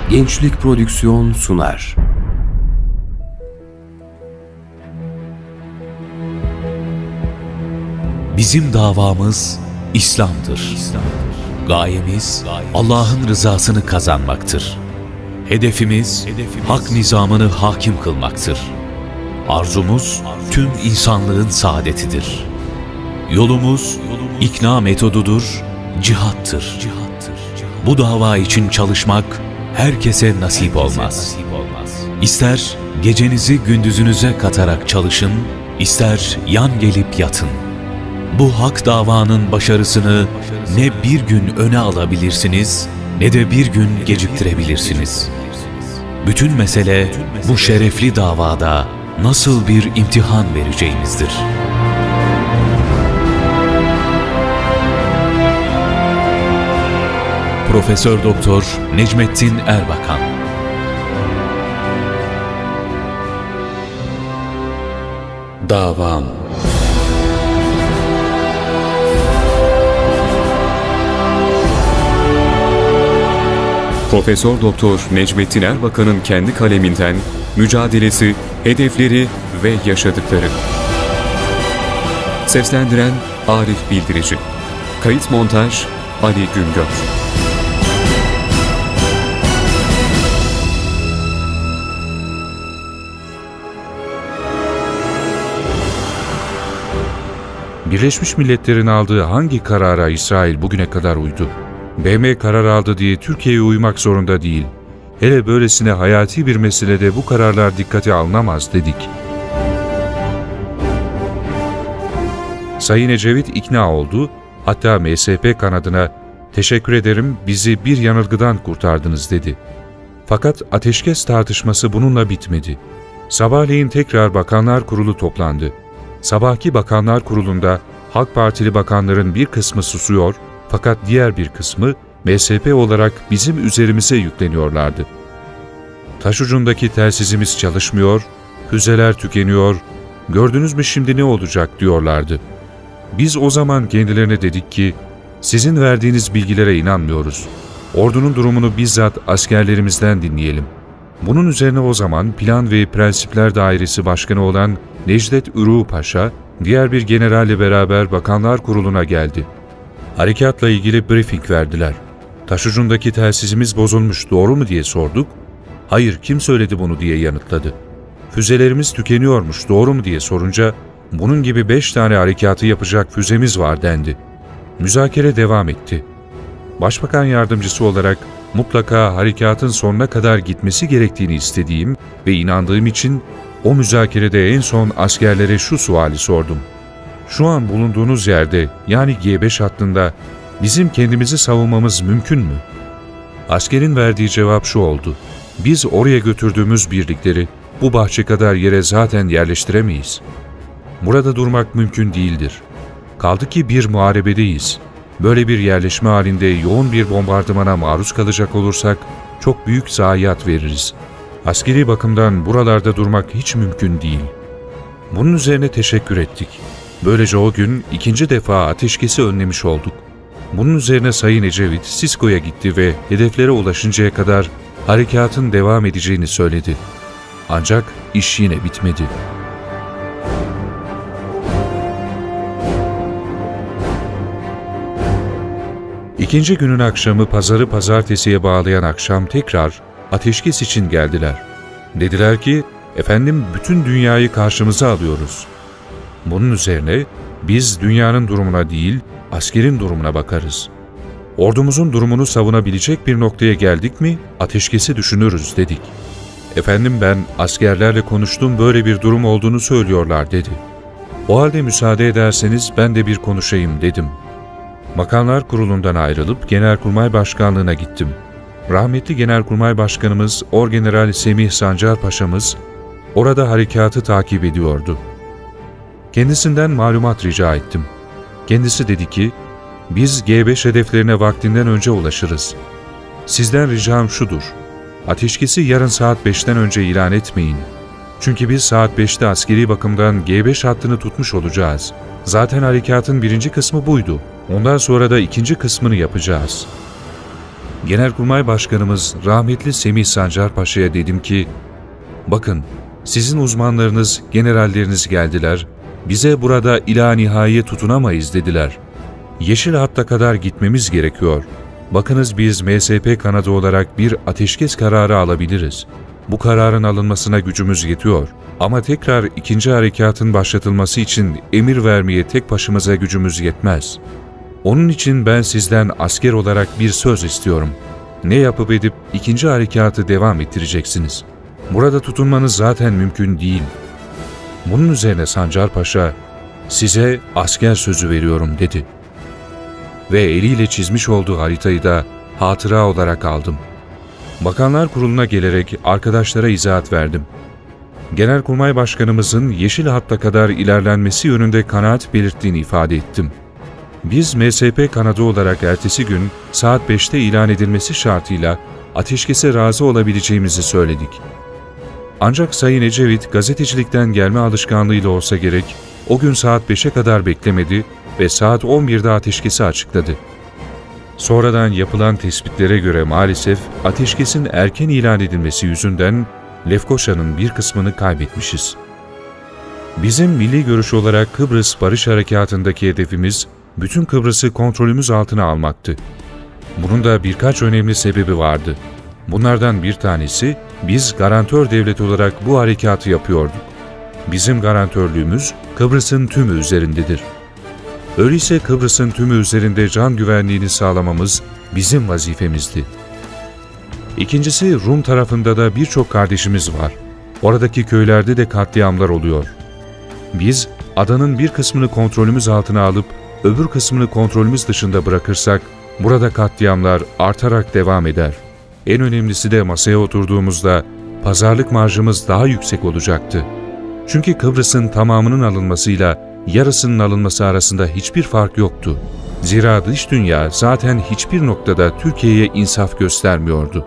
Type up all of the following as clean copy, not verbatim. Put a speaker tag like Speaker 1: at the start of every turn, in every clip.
Speaker 1: Gençlik Prodüksiyon sunar.
Speaker 2: Bizim davamız İslam'dır. Gayemiz Allah'ın rızasını kazanmaktır. Hedefimiz hak nizamını hakim kılmaktır. Arzumuz tüm insanlığın saadetidir. Yolumuz ikna metodudur, cihattır. Bu dava için çalışmak herkese nasip olmaz. İster gecenizi gündüzünüze katarak çalışın, ister yan gelip yatın. Bu hak davanın başarısını ne bir gün öne alabilirsiniz, ne de bir gün geciktirebilirsiniz. Bütün mesele bu şerefli davada nasıl bir imtihan vereceğimizdir. Profesör Doktor Necmettin Erbakan. Davam.
Speaker 3: Profesör Doktor Necmettin Erbakan'ın kendi kaleminden mücadelesi, hedefleri ve yaşadıkları. Seslendiren Arif Bildirici. Kayıt montaj Ali Güngör.
Speaker 4: Birleşmiş Milletler'in aldığı hangi karara İsrail bugüne kadar uydu? BM karar aldı diye Türkiye'ye uymak zorunda değil. Hele böylesine hayati bir meselede bu kararlar dikkate alınamaz dedik. Sayın Ecevit ikna oldu, hatta MSP kanadına "Teşekkür ederim, bizi bir yanılgıdan kurtardınız" dedi. Fakat ateşkes tartışması bununla bitmedi. Sabahleyin tekrar Bakanlar Kurulu toplandı. Sabahki Bakanlar Kurulu'nda Halk Partili bakanların bir kısmı susuyor, fakat diğer bir kısmı MSP olarak bizim üzerimize yükleniyorlardı. Taş ucundaki telsizimiz çalışmıyor, füzeler tükeniyor, gördünüz mü şimdi ne olacak diyorlardı. Biz o zaman kendilerine dedik ki, sizin verdiğiniz bilgilere inanmıyoruz. Ordunun durumunu bizzat askerlerimizden dinleyelim. Bunun üzerine o zaman Plan ve Prensipler Dairesi Başkanı olan Necdet Ürü Paşa, diğer bir generalle beraber Bakanlar Kurulu'na geldi. Harekatla ilgili briefing verdiler. Taş ucundaki telsizimiz bozulmuş, doğru mu diye sorduk. Hayır, kim söyledi bunu diye yanıtladı. Füzelerimiz tükeniyormuş, doğru mu diye sorunca, bunun gibi 5 tane harekatı yapacak füzemiz var dendi. Müzakere devam etti. Başbakan yardımcısı olarak mutlaka harekatın sonuna kadar gitmesi gerektiğini istediğim ve inandığım için o müzakerede en son askerlere şu suali sordum. Şu an bulunduğunuz yerde, yani G5 hattında bizim kendimizi savunmamız mümkün mü? Askerin verdiği cevap şu oldu. Biz oraya götürdüğümüz birlikleri bu bahçe kadar yere zaten yerleştiremeyiz. Burada durmak mümkün değildir. Kaldı ki bir muharebedeyiz. Böyle bir yerleşme halinde yoğun bir bombardımana maruz kalacak olursak çok büyük zayiat veririz. Askeri bakımdan buralarda durmak hiç mümkün değil. Bunun üzerine teşekkür ettik. Böylece o gün ikinci defa ateşkesi önlemiş olduk. Bunun üzerine Sayın Ecevit Sisko'ya gitti ve hedeflere ulaşıncaya kadar harekatın devam edeceğini söyledi. Ancak iş yine bitmedi. İkinci günün akşamı pazarı pazartesiye bağlayan akşam tekrar ateşkes için geldiler. Dediler ki, efendim bütün dünyayı karşımıza alıyoruz. Bunun üzerine biz dünyanın durumuna değil, askerin durumuna bakarız. Ordumuzun durumunu savunabilecek bir noktaya geldik mi, ateşkesi düşünürüz dedik. Efendim ben askerlerle konuştum, böyle bir durum olduğunu söylüyorlar dedi. O halde müsaade ederseniz ben de bir konuşayım dedim. Bakanlar Kurulu'ndan ayrılıp Genelkurmay Başkanlığı'na gittim. Rahmetli Genelkurmay Başkanımız Orgeneral Semih Sancar Paşa'mız orada harekatı takip ediyordu. Kendisinden malumat rica ettim. Kendisi dedi ki, biz G5 hedeflerine vaktinden önce ulaşırız. Sizden ricam şudur, ateşkesi yarın saat 5'ten önce ilan etmeyin. Çünkü biz saat 5'te askeri bakımdan G5 hattını tutmuş olacağız. Zaten harekatın birinci kısmı buydu. Ondan sonra da ikinci kısmını yapacağız. Genelkurmay Başkanımız rahmetli Semih Sancar Paşa'ya dedim ki, bakın sizin uzmanlarınız, generalleriniz geldiler, bize burada ila nihaiye tutunamayız dediler. Yeşil hatta kadar gitmemiz gerekiyor. Bakınız biz MSP kanadı olarak bir ateşkes kararı alabiliriz. Bu kararın alınmasına gücümüz yetiyor. Ama tekrar ikinci harekatın başlatılması için emir vermeye tek başımıza gücümüz yetmez. Onun için ben sizden asker olarak bir söz istiyorum. Ne yapıp edip ikinci harekatı devam ettireceksiniz. Burada tutunmanız zaten mümkün değil. Bunun üzerine Sancar Paşa, size asker sözü veriyorum dedi. Ve eliyle çizmiş olduğu haritayı da hatıra olarak aldım. Bakanlar Kurulu'na gelerek arkadaşlara izahat verdim. Genelkurmay Başkanımızın yeşil hatta kadar ilerlenmesi yönünde kanaat belirttiğini ifade ettim. Biz MSP kanadı olarak ertesi gün saat 5'te ilan edilmesi şartıyla ateşkese razı olabileceğimizi söyledik. Ancak Sayın Ecevit gazetecilikten gelme alışkanlığıyla olsa gerek o gün saat 5'e kadar beklemedi ve saat 11'de ateşkesi açıkladı. Sonradan yapılan tespitlere göre maalesef ateşkesin erken ilan edilmesi yüzünden Lefkoşa'nın bir kısmını kaybetmişiz. Bizim milli görüş olarak Kıbrıs Barış Harekatı'ndaki hedefimiz bütün Kıbrıs'ı kontrolümüz altına almaktı. Bunun da birkaç önemli sebebi vardı. Bunlardan bir tanesi, biz garantör devlet olarak bu harekatı yapıyorduk. Bizim garantörlüğümüz Kıbrıs'ın tümü üzerindedir. Öyleyse Kıbrıs'ın tümü üzerinde can güvenliğini sağlamamız bizim vazifemizdi. İkincisi, Rum tarafında da birçok kardeşimiz var. Oradaki köylerde de katliamlar oluyor. Biz adanın bir kısmını kontrolümüz altına alıp öbür kısmını kontrolümüz dışında bırakırsak burada katliamlar artarak devam eder. En önemlisi de masaya oturduğumuzda pazarlık marjımız daha yüksek olacaktı. Çünkü Kıbrıs'ın tamamının alınmasıyla yarısının alınması arasında hiçbir fark yoktu. Zira dış dünya zaten hiçbir noktada Türkiye'ye insaf göstermiyordu.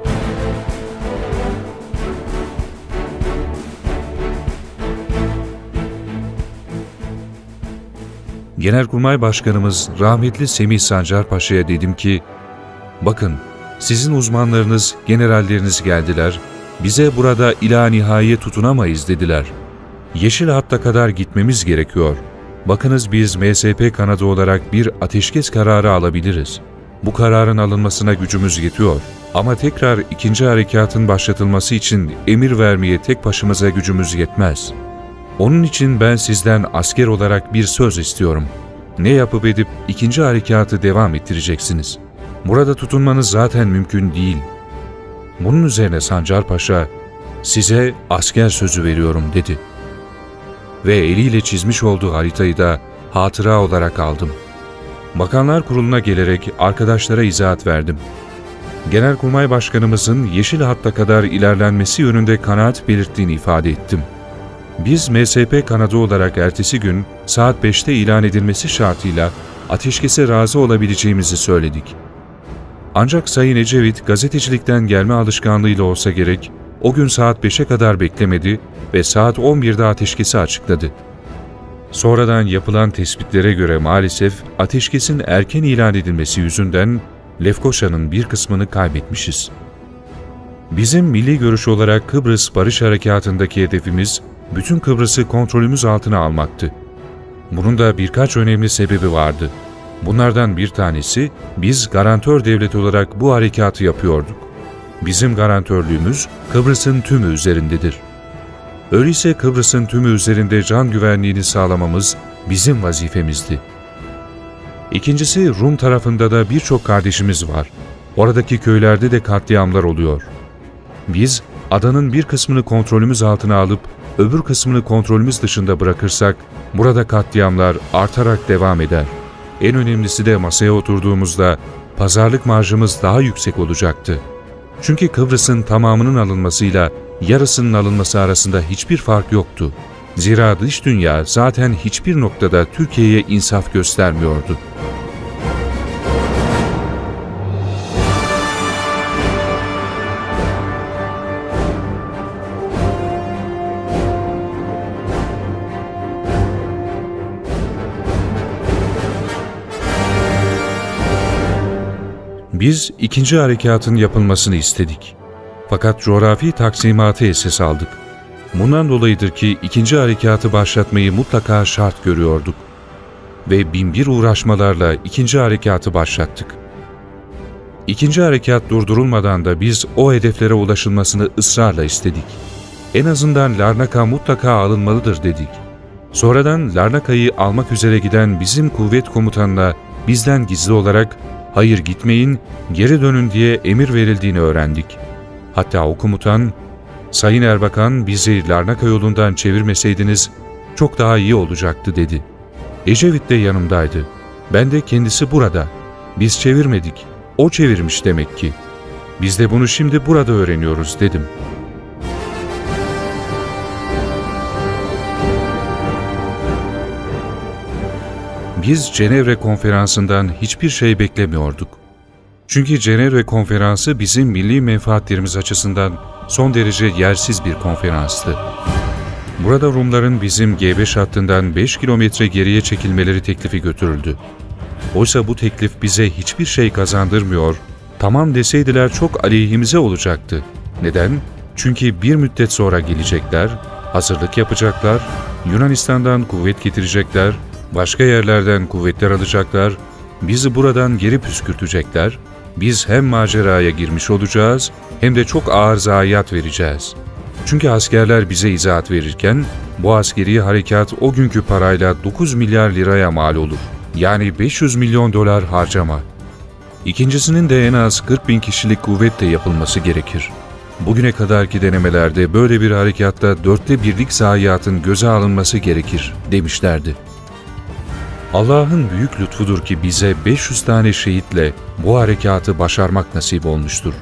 Speaker 4: Genelkurmay Başkanımız rahmetli Semih Sancar Paşa'ya dedim ki, bakın sizin uzmanlarınız, generalleriniz geldiler, bize burada ila nihaiye tutunamayız dediler. Yeşil hatta kadar gitmemiz gerekiyor. Bakınız biz MSP kanadı olarak bir ateşkes kararı alabiliriz. Bu kararın alınmasına gücümüz yetiyor. Ama tekrar ikinci harekatın başlatılması için emir vermeye tek başımıza gücümüz yetmez. Onun için ben sizden asker olarak bir söz istiyorum. Ne yapıp edip ikinci harekatı devam ettireceksiniz. Burada tutunmanız zaten mümkün değil. Bunun üzerine Sancar Paşa, size asker sözü veriyorum dedi. Ve eliyle çizmiş olduğu haritayı da hatıra olarak aldım. Bakanlar Kurulu'na gelerek arkadaşlara izahat verdim. Genelkurmay Başkanımızın yeşil hatta kadar ilerlenmesi yönünde kanaat belirttiğini ifade ettim. Biz MSP kanadı olarak ertesi gün saat 5'te ilan edilmesi şartıyla ateşkese razı olabileceğimizi söyledik. Ancak Sayın Ecevit gazetecilikten gelme alışkanlığıyla olsa gerek o gün saat 5'e kadar beklemedi ve saat 11'de ateşkesi açıkladı. Sonradan yapılan tespitlere göre maalesef ateşkesin erken ilan edilmesi yüzünden Lefkoşa'nın bir kısmını kaybetmişiz. Bizim milli görüş olarak Kıbrıs Barış Harekatı'ndaki hedefimiz bütün Kıbrıs'ı kontrolümüz altına almaktı. Bunun da birkaç önemli sebebi vardı. Bunlardan bir tanesi, biz garantör devlet olarak bu harekatı yapıyorduk. Bizim garantörlüğümüz Kıbrıs'ın tümü üzerindedir. Öyleyse Kıbrıs'ın tümü üzerinde can güvenliğini sağlamamız bizim vazifemizdi. İkincisi, Rum tarafında da birçok kardeşimiz var. Oradaki köylerde de katliamlar oluyor. Biz adanın bir kısmını kontrolümüz altına alıp öbür kısmını kontrolümüz dışında bırakırsak burada katliamlar artarak devam eder. En önemlisi de masaya oturduğumuzda pazarlık marjımız daha yüksek olacaktı. Çünkü Kıbrıs'ın tamamının alınmasıyla yarısının alınması arasında hiçbir fark yoktu. Zira dış dünya zaten hiçbir noktada Türkiye'ye insaf göstermiyordu. Biz ikinci harekatın yapılmasını istedik. Fakat coğrafi taksimatı esas aldık. Bundan dolayıdır ki ikinci harekatı başlatmayı mutlaka şart görüyorduk. Ve binbir uğraşmalarla ikinci harekatı başlattık. İkinci harekat durdurulmadan da biz o hedeflere ulaşılmasını ısrarla istedik. En azından Larnaka mutlaka alınmalıdır dedik. Sonradan Larnaka'yı almak üzere giden bizim kuvvet komutanına bizden gizli olarak "Hayır gitmeyin, geri dönün" diye emir verildiğini öğrendik. Hatta o komutan, "Sayın Erbakan, bizi Larnaka yolundan çevirmeseydiniz çok daha iyi olacaktı" dedi. Ecevit de yanımdaydı. Ben de "Kendisi burada. Biz çevirmedik. O çevirmiş demek ki. Biz de bunu şimdi burada öğreniyoruz" dedim. Biz Cenevre Konferansı'ndan hiçbir şey beklemiyorduk. Çünkü Cenevre Konferansı bizim milli menfaatlerimiz açısından son derece yersiz bir konferanstı. Burada Rumların bizim G5 hattından 5 kilometre geriye çekilmeleri teklifi götürüldü. Oysa bu teklif bize hiçbir şey kazandırmıyor, tamam deseydiler çok aleyhimize olacaktı. Neden? Çünkü bir müddet sonra gelecekler, hazırlık yapacaklar, Yunanistan'dan kuvvet getirecekler, başka yerlerden kuvvetler alacaklar, bizi buradan geri püskürtecekler, biz hem maceraya girmiş olacağız hem de çok ağır zayiat vereceğiz. Çünkü askerler bize izahat verirken bu askeri harekat o günkü parayla 9 milyar liraya mal olur. Yani 500 milyon dolar harcama. İkincisinin de en az 40 bin kişilik kuvvetle yapılması gerekir. Bugüne kadarki denemelerde böyle bir harekatta 1/4'lik zayiatın göze alınması gerekir demişlerdi. Allah'ın büyük lütfudur ki bize 500 tane şehitle bu harekatı başarmak nasip olmuştur.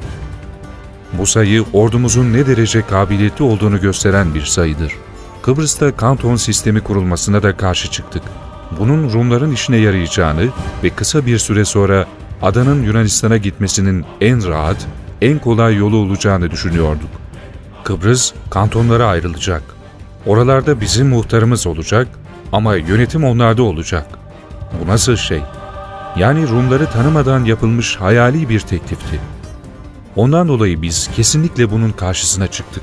Speaker 4: Bu sayı ordumuzun ne derece kabiliyetli olduğunu gösteren bir sayıdır. Kıbrıs'ta kanton sistemi kurulmasına da karşı çıktık. Bunun Rumların işine yarayacağını ve kısa bir süre sonra adanın Yunanistan'a gitmesinin en rahat, en kolay yolu olacağını düşünüyorduk. Kıbrıs kantonlara ayrılacak. Oralarda bizim muhtarımız olacak ama yönetim onlarda olacak. Bu nasıl şey? Yani Rumları tanımadan yapılmış hayali bir teklifti. Ondan dolayı biz kesinlikle bunun karşısına çıktık.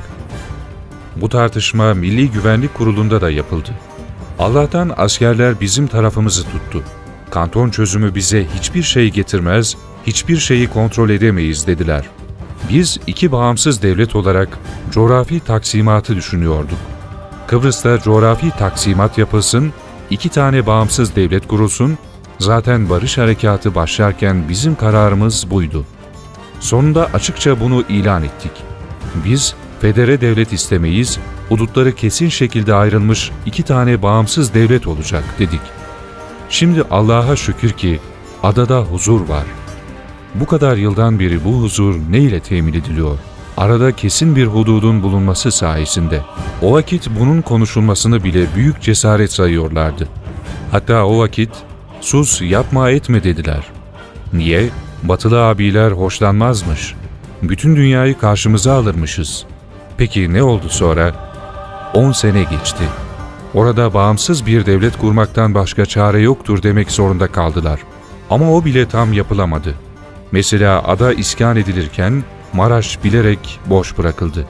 Speaker 4: Bu tartışma Milli Güvenlik Kurulu'nda da yapıldı. Allah'tan askerler bizim tarafımızı tuttu. Kanton çözümü bize hiçbir şey getirmez, hiçbir şeyi kontrol edemeyiz dediler. Biz iki bağımsız devlet olarak coğrafi taksimatı düşünüyorduk. Kıbrıs'ta coğrafi taksimat yapılsın, 2 tane bağımsız devlet kurulsun, zaten barış harekatı başlarken bizim kararımız buydu. Sonunda açıkça bunu ilan ettik. Biz federe devlet istemeyiz, hudutları kesin şekilde ayrılmış 2 tane bağımsız devlet olacak dedik. Şimdi Allah'a şükür ki adada huzur var. Bu kadar yıldan beri bu huzur ne ile temin ediliyor? Arada kesin bir hududun bulunması sayesinde. O vakit bunun konuşulmasını bile büyük cesaret sayıyorlardı. Hatta o vakit sus yapma etme dediler. Niye? Batılı abiler hoşlanmazmış. Bütün dünyayı karşımıza alırmışız. Peki ne oldu sonra? 10 sene geçti. Orada bağımsız bir devlet kurmaktan başka çare yoktur demek zorunda kaldılar. Ama o bile tam yapılamadı. Mesela ada iskan edilirken Maraş bilerek boş bırakıldı.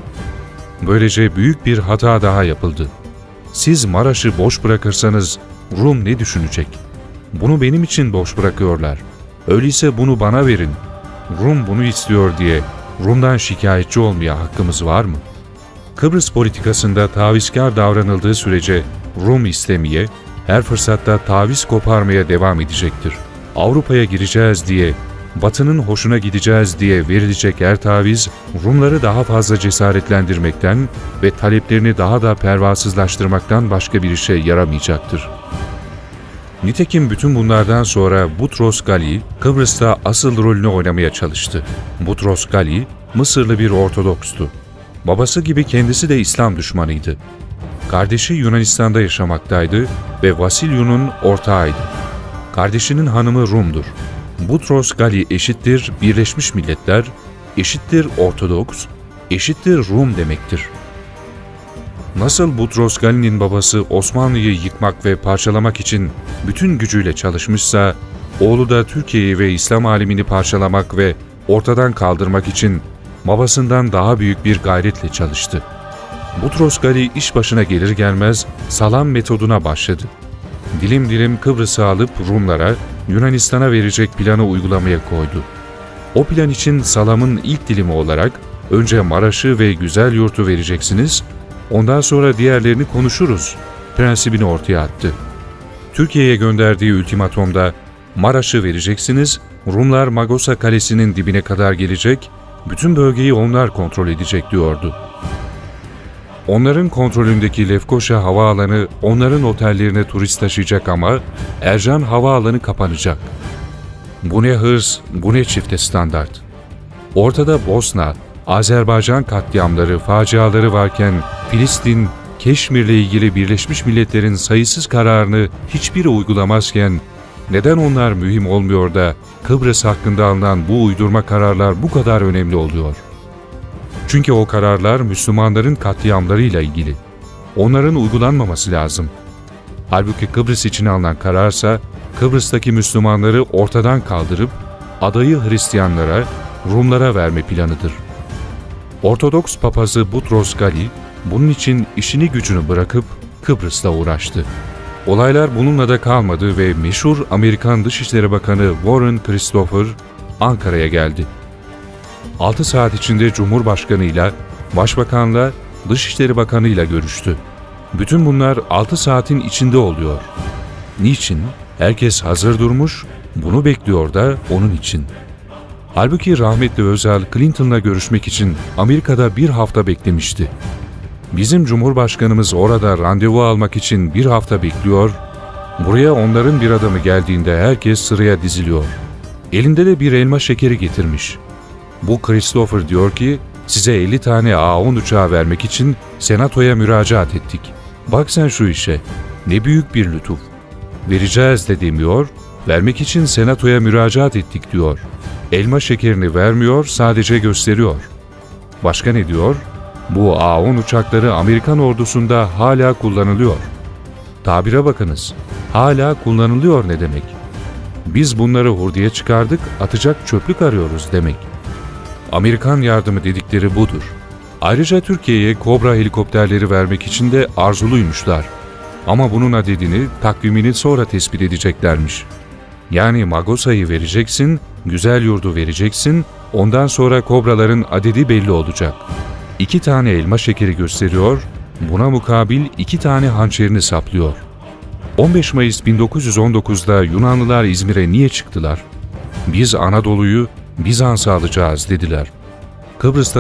Speaker 4: Böylece büyük bir hata daha yapıldı. Siz Maraş'ı boş bırakırsanız Rum ne düşünecek? Bunu benim için boş bırakıyorlar. Öyleyse bunu bana verin. Rum bunu istiyor diye Rum'dan şikayetçi olmaya hakkımız var mı? Kıbrıs politikasında tavizkar davranıldığı sürece Rum istemeye, her fırsatta taviz koparmaya devam edecektir. Avrupa'ya gireceğiz diye, Batı'nın hoşuna gideceğiz diye verilecek her taviz, Rumları daha fazla cesaretlendirmekten ve taleplerini daha da pervasızlaştırmaktan başka bir işe yaramayacaktır. Nitekim bütün bunlardan sonra Butros Gali, Kıbrıs'ta asıl rolünü oynamaya çalıştı. Butros Gali, Mısırlı bir Ortodokstu. Babası gibi kendisi de İslam düşmanıydı. Kardeşi Yunanistan'da yaşamaktaydı ve Vasilyu'nun ortağıydı. Kardeşinin hanımı Rum'dur. Butros Gali eşittir Birleşmiş Milletler, eşittir Ortodoks, eşittir Rum demektir. Nasıl Butros Gali'nin babası Osmanlı'yı yıkmak ve parçalamak için bütün gücüyle çalışmışsa, oğlu da Türkiye'yi ve İslam alemini parçalamak ve ortadan kaldırmak için babasından daha büyük bir gayretle çalıştı. Butros Gali iş başına gelir gelmez salam metoduna başladı. Dilim dilim Kıbrıs'ı alıp Rumlara, Yunanistan'a verecek planı uygulamaya koydu. O plan için salamın ilk dilimi olarak önce Maraş'ı ve Güzelyurt'u vereceksiniz, ondan sonra diğerlerini konuşuruz prensibini ortaya attı. Türkiye'ye gönderdiği ultimatomda Maraş'ı vereceksiniz, Rumlar Magosa Kalesi'nin dibine kadar gelecek, bütün bölgeyi onlar kontrol edecek diyordu. Onların kontrolündeki Lefkoşa Havaalanı onların otellerine turist taşıyacak ama Ercan Havaalanı kapanacak. Bu ne hırs, bu ne çifte standart. Ortada Bosna, Azerbaycan katliamları, faciaları varken Filistin, Keşmir'le ilgili Birleşmiş Milletler'in sayısız kararını hiçbiri uygulamazken neden onlar mühim olmuyor da Kıbrıs hakkında alınan bu uydurma kararlar bu kadar önemli oluyor? Çünkü o kararlar Müslümanların katliamlarıyla ilgili. Onların uygulanmaması lazım. Halbuki Kıbrıs için alınan kararsa Kıbrıs'taki Müslümanları ortadan kaldırıp adayı Hristiyanlara, Rumlara verme planıdır. Ortodoks papazı Butros Gali bunun için işini gücünü bırakıp Kıbrıs'la uğraştı. Olaylar bununla da kalmadı ve meşhur Amerikan Dışişleri Bakanı Warren Christopher Ankara'ya geldi. 6 saat içinde Cumhurbaşkanı'yla, Başbakan'la, Dışişleri Bakanı'yla görüştü. Bütün bunlar 6 saatin içinde oluyor. Niçin? Herkes hazır durmuş, bunu bekliyor da onun için. Halbuki rahmetli Özal, Clinton'la görüşmek için Amerika'da 1 hafta beklemişti. Bizim Cumhurbaşkanımız orada randevu almak için 1 hafta bekliyor, buraya onların bir adamı geldiğinde herkes sıraya diziliyor. Elinde de bir elma şekeri getirmiş. Bu Christopher diyor ki, size 50 tane A-10 uçağı vermek için Senato'ya müracaat ettik. Bak sen şu işe, ne büyük bir lütuf. Vereceğiz de demiyor, vermek için Senato'ya müracaat ettik diyor. Elma şekerini vermiyor, sadece gösteriyor. Başka ne diyor? Bu A-10 uçakları Amerikan ordusunda hala kullanılıyor. Tabire bakınız, hala kullanılıyor ne demek? Biz bunları hurdaya çıkardık, atacak çöplük arıyoruz demek. Amerikan yardımı dedikleri budur. Ayrıca Türkiye'ye Kobra helikopterleri vermek için de arzuluymuşlar. Ama bunun adedini, takvimini sonra tespit edeceklermiş. Yani Magosa'yı vereceksin, Güzelyurt'u vereceksin, ondan sonra Kobraların adedi belli olacak. 2 tane elma şekeri gösteriyor, buna mukabil 2 tane hançerini saplıyor. 15 Mayıs 1919'da Yunanlılar İzmir'e niye çıktılar? Biz Anadolu'yu Bizans'a alacağız dediler. Kıbrıs'ta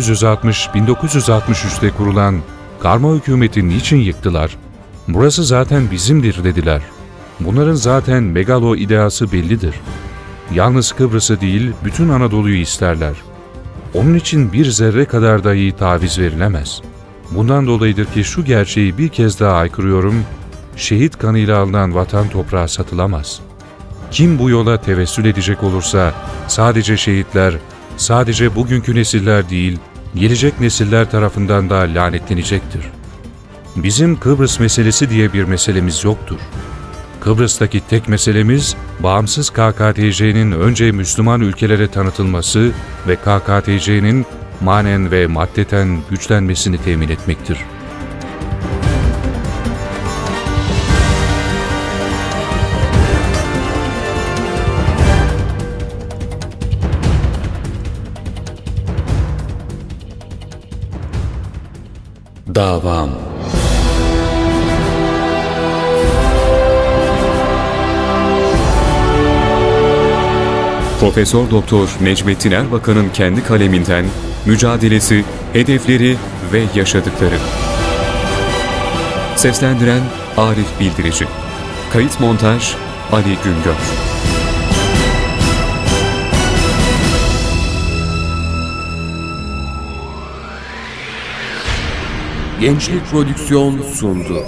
Speaker 4: 1960-1963'te kurulan karma hükümeti niçin yıktılar? Burası zaten bizimdir dediler. Bunların zaten megalo ideası bellidir. Yalnız Kıbrıs'ı değil, bütün Anadolu'yu isterler. Onun için bir zerre kadar dahi taviz verilemez. Bundan dolayıdır ki şu gerçeği bir kez daha aykırıyorum, şehit kanıyla alınan vatan toprağı satılamaz. Kim bu yola tevessül edecek olursa sadece şehitler, sadece bugünkü nesiller değil, gelecek nesiller tarafından da lanetlenecektir. Bizim Kıbrıs meselesi diye bir meselemiz yoktur. Kıbrıs'taki tek meselemiz, bağımsız KKTC'nin önce Müslüman ülkelere tanıtılması ve KKTC'nin manen ve maddeten güçlenmesini temin etmektir.
Speaker 2: Davam.
Speaker 3: Profesör Doktor Necmettin Erbakan'ın kendi kaleminden mücadelesi, hedefleri ve yaşadıkları. Seslendiren Arif Bildirici. Kayıt montaj Ali Güngör.
Speaker 1: Gençlik Prodüksiyon sundu.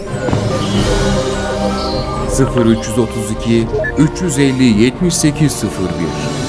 Speaker 1: 0332 350 7801